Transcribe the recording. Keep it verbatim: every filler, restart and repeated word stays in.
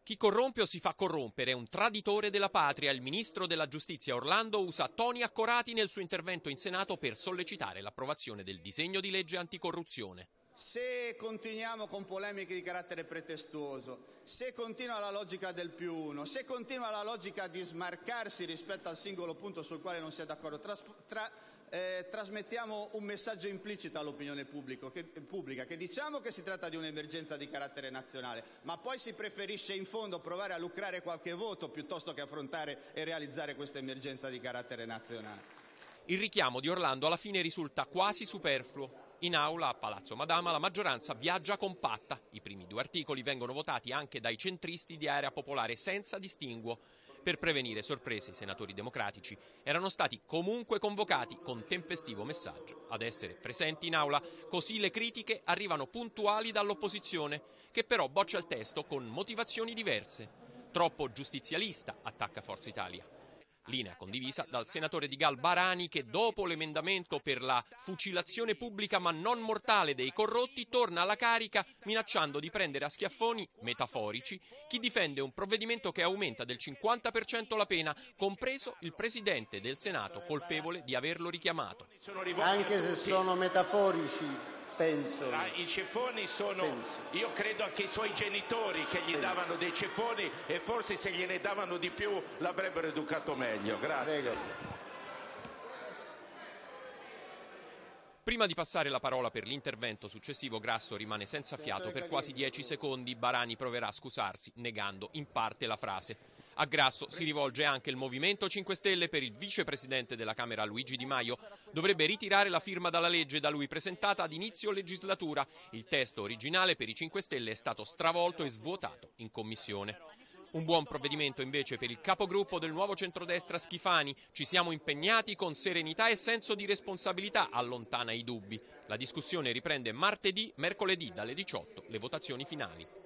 Chi corrompe o si fa corrompere è un traditore della patria. Il ministro della giustizia Orlando usa toni accorati nel suo intervento in Senato per sollecitare l'approvazione del disegno di legge anticorruzione. Se continuiamo con polemiche di carattere pretestuoso, se continua la logica del più uno, se continua la logica di smarcarsi rispetto al singolo punto sul quale non si è d'accordo, tra, tra, eh, trasmettiamo un messaggio implicito all'opinione che, pubblica, che diciamo che si tratta di un'emergenza di carattere nazionale, ma poi si preferisce in fondo provare a lucrare qualche voto piuttosto che affrontare e realizzare questa emergenza di carattere nazionale. Il richiamo di Orlando alla fine risulta quasi superfluo. In aula a Palazzo Madama la maggioranza viaggia compatta. I primi due articoli vengono votati anche dai centristi di Area Popolare senza distinguo. Per prevenire sorprese i senatori democratici erano stati comunque convocati con tempestivo messaggio ad essere presenti in aula, così le critiche arrivano puntuali dall'opposizione, che però boccia il testo con motivazioni diverse. Troppo giustizialista, attacca Forza Italia. Linea condivisa dal senatore di Gal Barani, che dopo l'emendamento per la fucilazione pubblica ma non mortale dei corrotti torna alla carica minacciando di prendere a schiaffoni metaforici chi difende un provvedimento che aumenta del cinquanta per cento la pena, compreso il presidente del Senato colpevole di averlo richiamato. Anche se sono metaforici. Penso. Ah, I ceffoni sono, Penso. io credo anche i suoi genitori che gli Penso. davano dei ceffoni e forse se gliene davano di più l'avrebbero educato meglio. Grazie. Prego. Prima di passare la parola per l'intervento successivo, Grasso rimane senza fiato per quasi dieci secondi. Barani proverà a scusarsi, negando in parte la frase. A Grasso si rivolge anche il Movimento cinque Stelle. Per il vicepresidente della Camera Luigi Di Maio dovrebbe ritirare la firma dalla legge da lui presentata ad inizio legislatura. Il testo originale per i cinque Stelle è stato stravolto e svuotato in commissione. Un buon provvedimento invece per il capogruppo del Nuovo Centrodestra Schifani. Ci siamo impegnati con serenità e senso di responsabilità, allontana i dubbi. La discussione riprende martedì, mercoledì dalle diciotto, le votazioni finali.